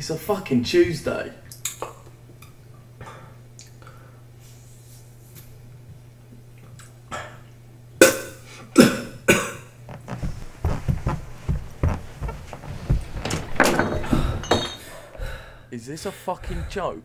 It's a fucking Tuesday. Is this a fucking joke?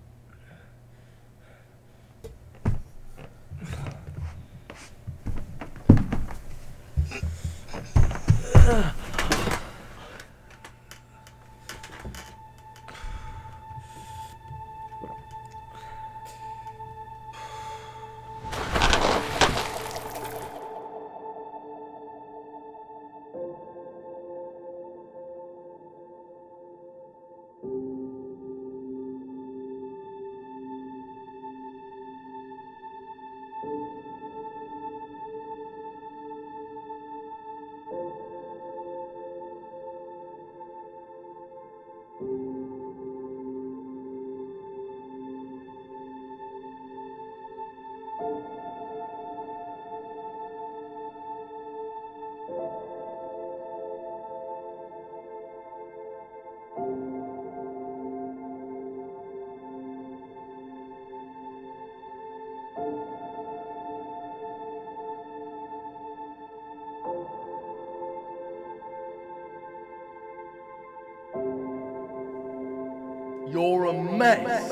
You're a mess.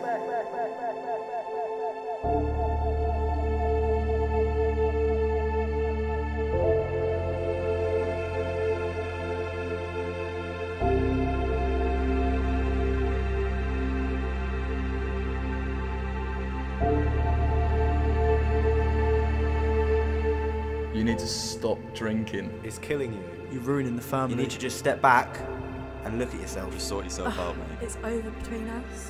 You need to stop drinking. It's killing you. You're ruining the family. You need to just step back and look at yourself. Just sort yourself out, mate. It's over between us.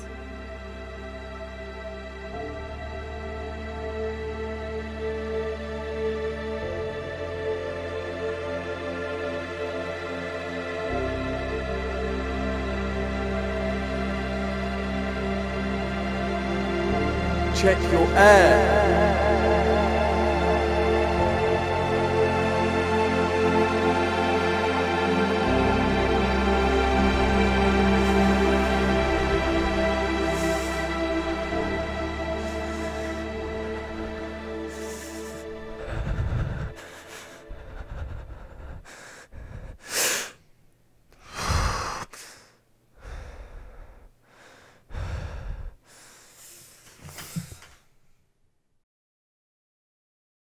Check your air.